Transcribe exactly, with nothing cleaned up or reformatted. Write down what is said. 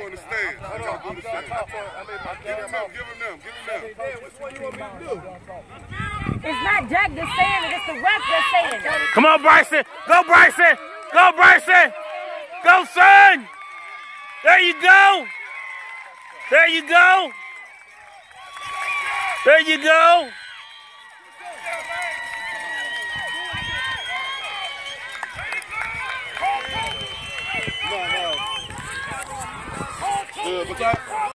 on the stand. Hold on, on the stand. Give him them, give him them, give him them. Which one you want me to do? It's not Jack that's saying it, it's the ref that's saying it. Come on, Bryson. Go, Bryson. Go, Bryson. Go, son. There you go. There you go. There you go. No, no. Good, but